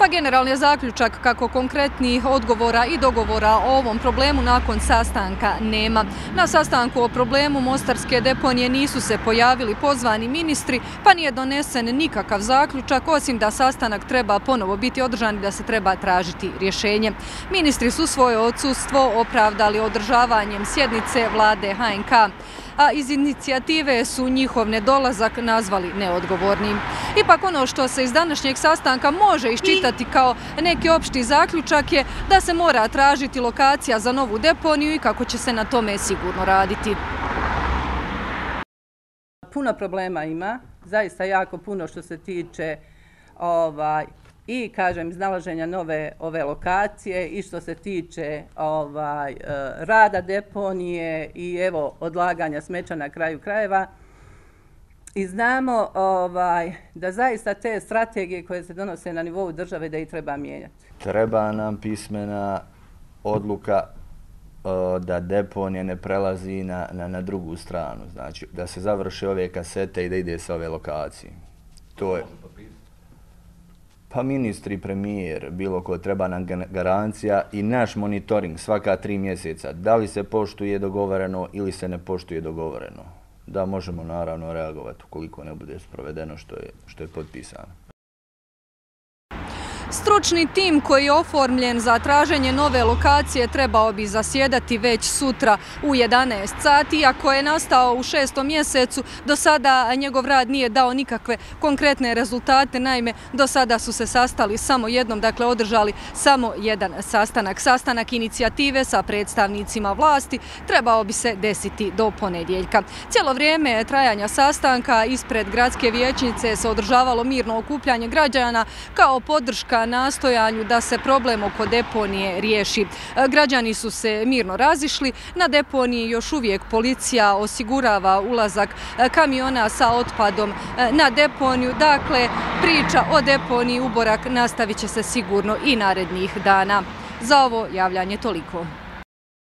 Pa generalni je zaključak kako konkretnih odgovora i dogovora o ovom problemu nakon sastanka nema. Na sastanku o problemu mostarske deponije nisu se pojavili pozvani ministri, pa nije donesen nikakav zaključak, osim da sastanak treba ponovo biti održan i da se treba tražiti rješenje. Ministri su svoje odsustvo opravdali održavanjem sjednice vlade HNK, a iz inicijative su njihov nedolazak nazvali neodgovornim. Ipak ono što se iz današnjeg sastanka može iščitati kao neki opšti zaključak je da se mora tražiti lokacija za novu deponiju i kako će se na tome sigurno raditi. Puno problema ima, zaista jako puno što se tiče i kažem iznalaženja nove ove lokacije i što se tiče rada deponije i evo odlaganja smeća na kraju krajeva. I znamo da zaista te strategije koje se donose na nivou države da ih treba mijenjati. Treba nam pismena odluka da deponija ne prelazi na drugu stranu, znači da se završe ove kasete i da ide sa ove lokacije. To je. Pa ministri, premijer, bilo ko, treba nam garancija i naš monitoring svaka 3 mjeseca. Da li se poštuje dogovoreno ili se ne poštuje dogovoreno. Da možemo naravno reagovati ukoliko ne bude sprovedeno što je potpisano. Stručni tim koji je oformljen za traženje nove lokacije trebao bi zasjedati već sutra u 11 sati, iako je nastao u 6. mjesecu. Do sada njegov rad nije dao nikakve konkretne rezultate, naime do sada su se sastali samo jednom, dakle održali samo jedan sastanak. Sastanak inicijative sa predstavnicima vlasti trebao bi se desiti do ponedjeljka. Cijelo vrijeme trajanja sastanka ispred gradske vijećnice se održavalo mirno okupljanje građana kao podrška nastojanju da se problem oko deponije riješi. Građani su se mirno razišli. Na deponiji još uvijek policija osigurava ulazak kamiona sa otpadom na deponiju. Dakle, priča o deponiji Uborak nastavit će se sigurno i narednih dana. Za ovo javljanje toliko.